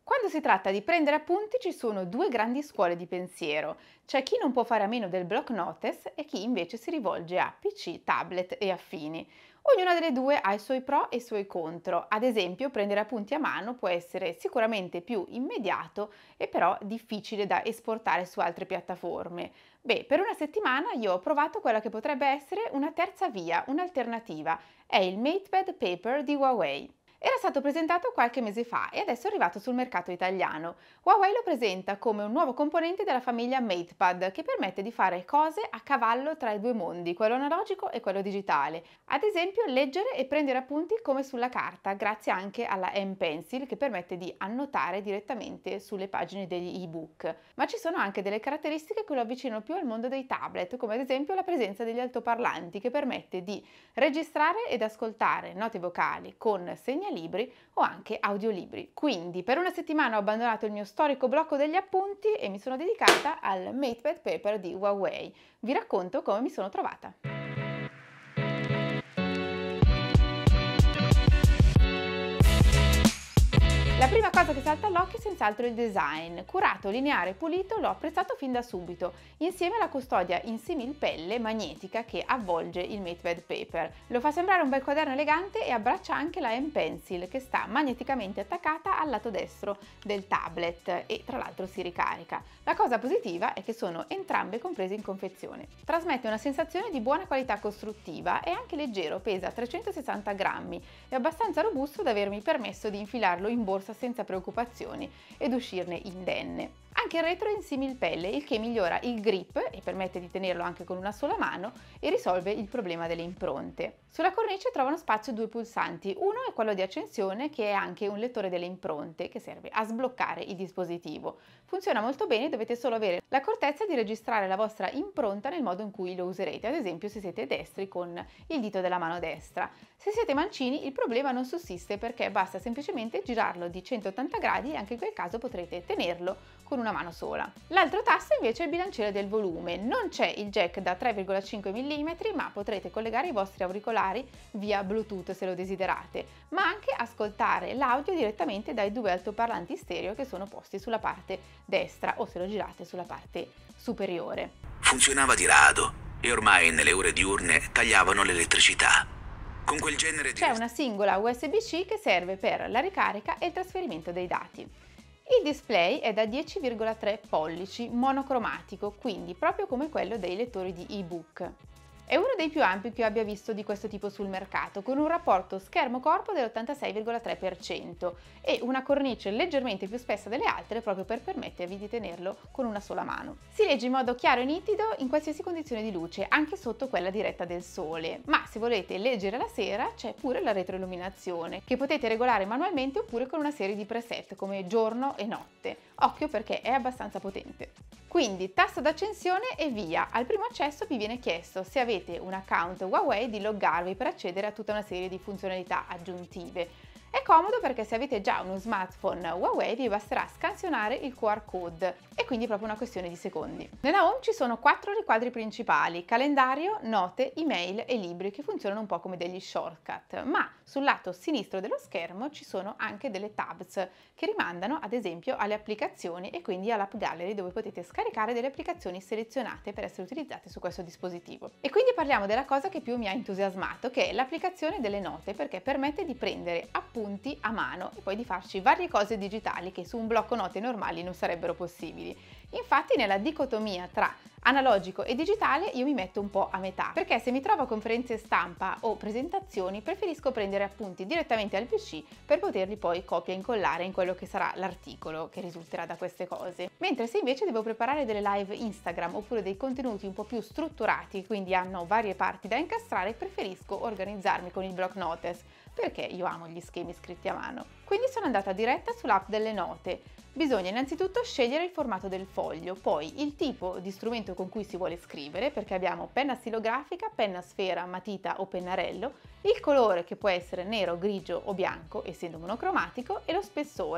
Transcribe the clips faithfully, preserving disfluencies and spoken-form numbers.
Quando si tratta di prendere appunti ci sono due grandi scuole di pensiero. C'è chi non può fare a meno del block notice e chi invece si rivolge a P C, tablet e affini. Ognuna delle due ha i suoi pro e i suoi contro. Ad esempio, prendere appunti a mano può essere sicuramente più immediato e però difficile da esportare su altre piattaforme. Beh, per una settimana io ho provato quella che potrebbe essere una terza via, un'alternativa. È il MatePad Paper di Huawei. Era stato presentato qualche mese fa e adesso è arrivato sul mercato italiano. Huawei lo presenta come un nuovo componente della famiglia MatePad che permette di fare cose a cavallo tra i due mondi, quello analogico e quello digitale. Ad esempio, leggere e prendere appunti come sulla carta, grazie anche alla M Pencil che permette di annotare direttamente sulle pagine degli ebook. Ma ci sono anche delle caratteristiche che lo avvicinano più al mondo dei tablet, come ad esempio la presenza degli altoparlanti che permette di registrare ed ascoltare note vocali con segnalibri o anche audiolibri. Quindi per una settimana ho abbandonato il mio storico blocco degli appunti e mi sono dedicata al MatePad Paper di Huawei. Vi racconto come mi sono trovata. La prima cosa che salta all'occhio è senz'altro il design. Curato, lineare e pulito, l'ho apprezzato fin da subito, insieme alla custodia in simil-pelle magnetica che avvolge il MatePad Paper. Lo fa sembrare un bel quaderno elegante e abbraccia anche la M Pencil che sta magneticamente attaccata al lato destro del tablet e tra l'altro si ricarica. La cosa positiva è che sono entrambe comprese in confezione. Trasmette una sensazione di buona qualità costruttiva, è anche leggero, pesa trecentosessanta grammi, è abbastanza robusto da avermi permesso di infilarlo in borsa senza preoccupazioni ed uscirne indenne. Anche il retro è in similpelle, il che migliora il grip e permette di tenerlo anche con una sola mano e risolve il problema delle impronte. Sulla cornice trovano spazio due pulsanti, uno è quello di accensione che è anche un lettore delle impronte che serve a sbloccare il dispositivo. Funziona molto bene, dovete solo avere l'accortezza di registrare la vostra impronta nel modo in cui lo userete, ad esempio se siete destri con il dito della mano destra. Se siete mancini il problema non sussiste perché basta semplicemente girarlo di centottanta gradi e anche in quel caso potrete tenerlo con una mano sola. L'altro tasto invece è il bilanciere del volume. Non c'è il jack da tre virgola cinque millimetri, ma potrete collegare i vostri auricolari via Bluetooth se lo desiderate, ma anche ascoltare l'audio direttamente dai due altoparlanti stereo che sono posti sulla parte destra o se lo girate sulla parte superiore. Funzionava di rado e ormai nelle ore diurne tagliavano l'elettricità. Con quel genere di... C'è una singola U S B C che serve per la ricarica e il trasferimento dei dati. Il display è da dieci virgola tre pollici, monocromatico, quindi proprio come quello dei lettori di ebook. È uno dei più ampi che io abbia visto di questo tipo sul mercato, con un rapporto schermo-corpo dell'ottantasei virgola tre per cento e una cornice leggermente più spessa delle altre proprio per permettervi di tenerlo con una sola mano. Si legge in modo chiaro e nitido in qualsiasi condizione di luce, anche sotto quella diretta del sole, ma se volete leggere la sera c'è pure la retroilluminazione, che potete regolare manualmente oppure con una serie di preset come giorno e notte. Occhio perché è abbastanza potente. Quindi tasto d'accensione e via. Al primo accesso vi viene chiesto, se avete un account Huawei, di loggarvi per accedere a tutta una serie di funzionalità aggiuntive. È comodo perché se avete già uno smartphone Huawei vi basterà scansionare il Q R code e quindi è proprio una questione di secondi. Nella home ci sono quattro riquadri principali: calendario, note, email e libri, che funzionano un po' come degli shortcut, ma sul lato sinistro dello schermo ci sono anche delle tabs che rimandano ad esempio alle applicazioni e quindi all'app gallery, dove potete scaricare delle applicazioni selezionate per essere utilizzate su questo dispositivo. E quindi parliamo della cosa che più mi ha entusiasmato, che è l'applicazione delle note, perché permette di prendere appunti a mano e poi di farci varie cose digitali che su un blocco note normali non sarebbero possibili. Infatti nella dicotomia tra analogico e digitale io mi metto un po' a metà, perché se mi trovo a conferenze stampa o presentazioni preferisco prendere appunti direttamente al P C per poterli poi copia e incollare in quello che sarà l'articolo che risulterà da queste cose. Mentre se invece devo preparare delle live Instagram oppure dei contenuti un po' più strutturati, quindi hanno varie parti da incastrare, preferisco organizzarmi con il block notice, perché io amo gli schemi scritti a mano. Quindi sono andata diretta sull'app delle note. Bisogna innanzitutto scegliere il formato del foglio, poi il tipo di strumento con cui si vuole scrivere, perché abbiamo penna stilografica, penna sfera, matita o pennarello, il colore che può essere nero, grigio o bianco, essendo monocromatico, e lo spessore,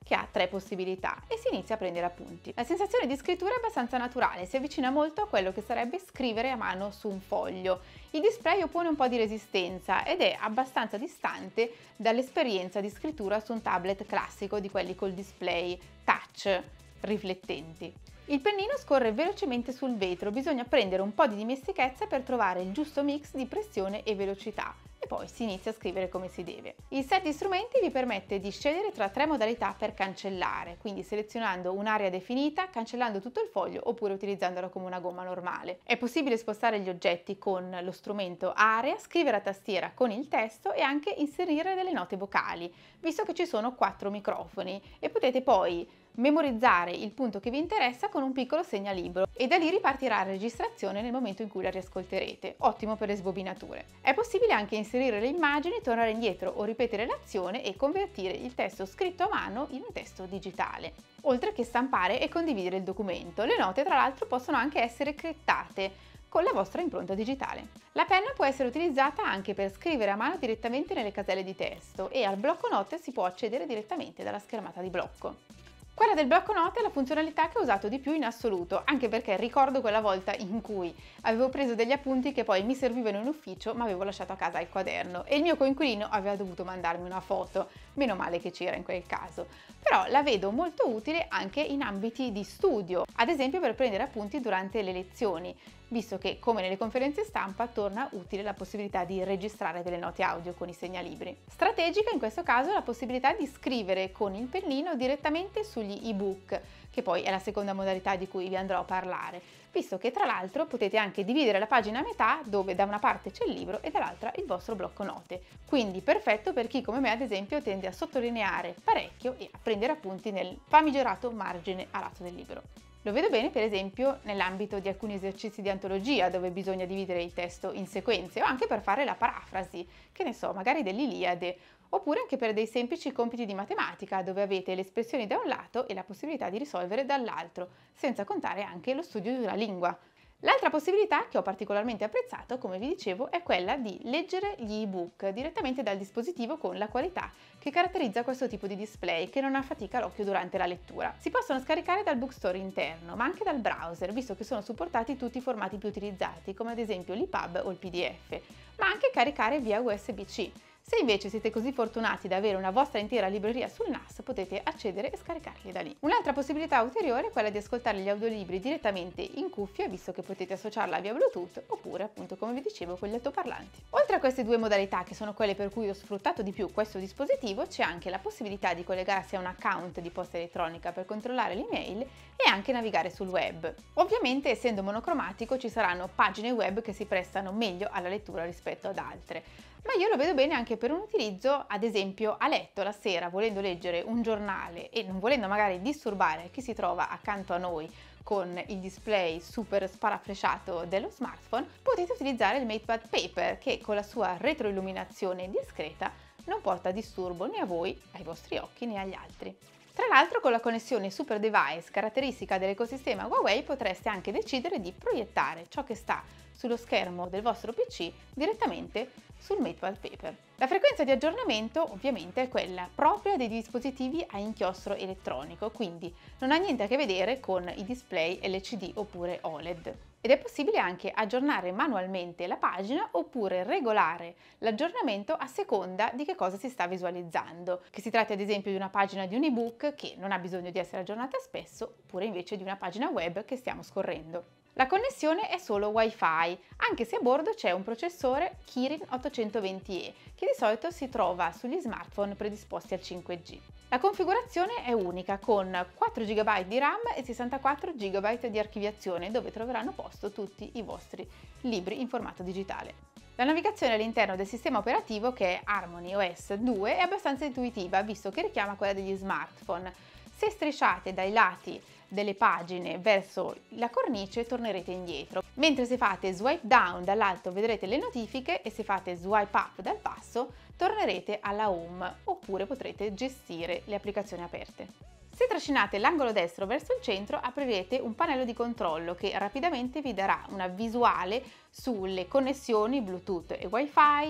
che ha tre possibilità e si inizia a prendere appunti. La sensazione di scrittura è abbastanza naturale, si avvicina molto a quello che sarebbe scrivere a mano su un foglio. Il display oppone un po' di resistenza ed è abbastanza distante dall'esperienza di scrittura su un tablet classico di quelli col display touch riflettenti. Il pennino scorre velocemente sul vetro, bisogna prendere un po' di dimestichezza per trovare il giusto mix di pressione e velocità e poi si inizia a scrivere come si deve. Il set di strumenti vi permette di scegliere tra tre modalità per cancellare, quindi selezionando un'area definita, cancellando tutto il foglio oppure utilizzandolo come una gomma normale. È possibile spostare gli oggetti con lo strumento area, scrivere a tastiera con il testo e anche inserire delle note vocali, visto che ci sono quattro microfoni e potete poi memorizzare il punto che vi interessa con un piccolo segnalibro e da lì ripartirà la registrazione nel momento in cui la riascolterete, ottimo per le sbobinature. È possibile anche inserire le immagini, tornare indietro o ripetere l'azione e convertire il testo scritto a mano in un testo digitale, oltre che stampare e condividere il documento. Le note tra l'altro possono anche essere criptate con la vostra impronta digitale. La penna può essere utilizzata anche per scrivere a mano direttamente nelle caselle di testo e al blocco note si può accedere direttamente dalla schermata di blocco. Quella del blocco note è la funzionalità che ho usato di più in assoluto, anche perché ricordo quella volta in cui avevo preso degli appunti che poi mi servivano in ufficio ma avevo lasciato a casa il quaderno e il mio coinquilino aveva dovuto mandarmi una foto, meno male che c'era in quel caso. Però la vedo molto utile anche in ambiti di studio, ad esempio per prendere appunti durante le lezioni, visto che, come nelle conferenze stampa, torna utile la possibilità di registrare delle note audio con i segnalibri. Strategica in questo caso la possibilità di scrivere con il pennino direttamente sugli ebook, che poi è la seconda modalità di cui vi andrò a parlare, visto che tra l'altro potete anche dividere la pagina a metà, dove da una parte c'è il libro e dall'altra il vostro blocco note. Quindi perfetto per chi come me ad esempio tende a sottolineare parecchio e a prendere appunti nel famigerato margine a lato del libro. Lo vedo bene per esempio nell'ambito di alcuni esercizi di antologia dove bisogna dividere il testo in sequenze o anche per fare la parafrasi, che ne so, magari dell'Iliade, oppure anche per dei semplici compiti di matematica dove avete le espressioni da un lato e la possibilità di risolvere dall'altro, senza contare anche lo studio di una lingua. L'altra possibilità che ho particolarmente apprezzato, come vi dicevo, è quella di leggere gli ebook direttamente dal dispositivo con la qualità che caratterizza questo tipo di display, che non affatica l'occhio durante la lettura. Si possono scaricare dal bookstore interno, ma anche dal browser, visto che sono supportati tutti i formati più utilizzati, come ad esempio l'E P U B o il P D F, ma anche caricare via U S B C. Se invece siete così fortunati da avere una vostra intera libreria sul N A S, potete accedere e scaricarli da lì. Un'altra possibilità ulteriore è quella di ascoltare gli audiolibri direttamente in cuffia, visto che potete associarla via Bluetooth, oppure appunto come vi dicevo con gli altoparlanti. Oltre a queste due modalità, che sono quelle per cui ho sfruttato di più questo dispositivo, c'è anche la possibilità di collegarsi a un account di posta elettronica per controllare l'email e anche navigare sul web. Ovviamente, essendo monocromatico, ci saranno pagine web che si prestano meglio alla lettura rispetto ad altre. Ma io lo vedo bene anche per un utilizzo, ad esempio a letto la sera, volendo leggere un giornale e non volendo magari disturbare chi si trova accanto a noi con il display super sparafresciato dello smartphone, potete utilizzare il MatePad Paper che con la sua retroilluminazione discreta non porta disturbo né a voi, ai vostri occhi né agli altri. Tra l'altro con la connessione Super Device caratteristica dell'ecosistema Huawei potreste anche decidere di proiettare ciò che sta sullo schermo del vostro P C direttamente sul MatePad Paper. La frequenza di aggiornamento ovviamente è quella propria dei dispositivi a inchiostro elettronico, quindi non ha niente a che vedere con i display L C D oppure O L E D. Ed è possibile anche aggiornare manualmente la pagina oppure regolare l'aggiornamento a seconda di che cosa si sta visualizzando, che si tratti ad esempio di una pagina di un ebook che non ha bisogno di essere aggiornata spesso, oppure invece di una pagina web che stiamo scorrendo. La connessione è solo Wi-Fi, anche se a bordo c'è un processore Kirin ottocentoventi E, che di solito si trova sugli smartphone predisposti al cinque G. La configurazione è unica, con quattro giga byte di RAM e sessantaquattro giga byte di archiviazione, dove troveranno posto tutti i vostri libri in formato digitale. La navigazione all'interno del sistema operativo, che è Harmony O S due, è abbastanza intuitiva, visto che richiama quella degli smartphone. Se strisciate dai lati delle pagine verso la cornice tornerete indietro, mentre se fate swipe down dall'alto vedrete le notifiche e se fate swipe up dal basso tornerete alla home, oppure potrete gestire le applicazioni aperte. Se trascinate l'angolo destro verso il centro aprirete un pannello di controllo che rapidamente vi darà una visuale sulle connessioni Bluetooth e Wi-Fi,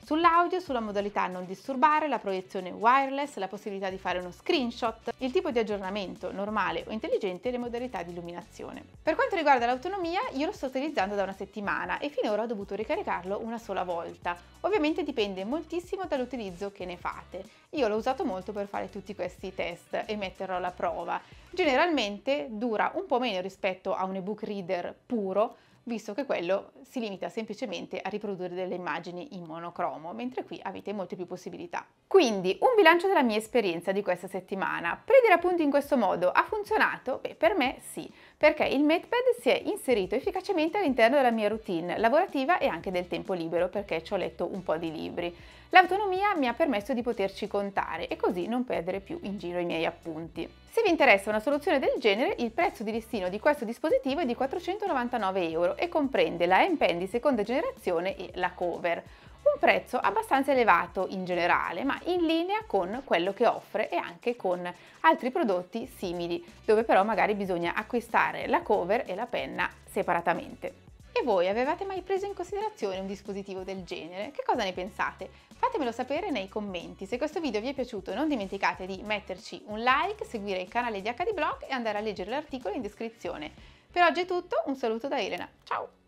Sull'audio, sulla modalità non disturbare, la proiezione wireless, la possibilità di fare uno screenshot, il tipo di aggiornamento normale o intelligente e le modalità di illuminazione. Per quanto riguarda l'autonomia, io lo sto utilizzando da una settimana e finora ho dovuto ricaricarlo una sola volta. Ovviamente dipende moltissimo dall'utilizzo che ne fate. Io l'ho usato molto per fare tutti questi test e metterlo alla prova. Generalmente dura un po' meno rispetto a un ebook reader puro, visto che quello si limita semplicemente a riprodurre delle immagini in monocromo, mentre qui avete molte più possibilità. Quindi, un bilancio della mia esperienza di questa settimana. Prendere appunti in questo modo ha funzionato? Beh, per me sì, perché il MatePad si è inserito efficacemente all'interno della mia routine lavorativa e anche del tempo libero, perché ci ho letto un po' di libri. L'autonomia mi ha permesso di poterci contare e così non perdere più in giro i miei appunti. Se vi interessa una soluzione del genere, il prezzo di listino di questo dispositivo è di quattrocentonovantanove euro e comprende la M Pen di seconda generazione e la cover. Un prezzo abbastanza elevato in generale, ma in linea con quello che offre e anche con altri prodotti simili, dove però magari bisogna acquistare la cover e la penna separatamente. E voi avevate mai preso in considerazione un dispositivo del genere? Che cosa ne pensate? Fatemelo sapere nei commenti. Se questo video vi è piaciuto non dimenticate di metterci un like, seguire il canale di acca di Blog e andare a leggere l'articolo in descrizione. Per oggi è tutto, un saluto da Elena, ciao!